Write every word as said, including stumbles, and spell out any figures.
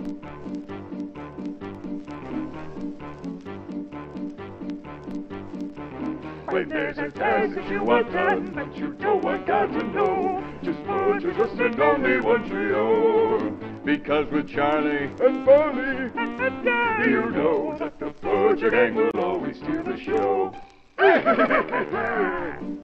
When there's a task that you want done, but you don't want God to know, just put your trust in only one trio. Because with Charlie and Polly and Danny, you know that the Butcher Gang will always steal the show.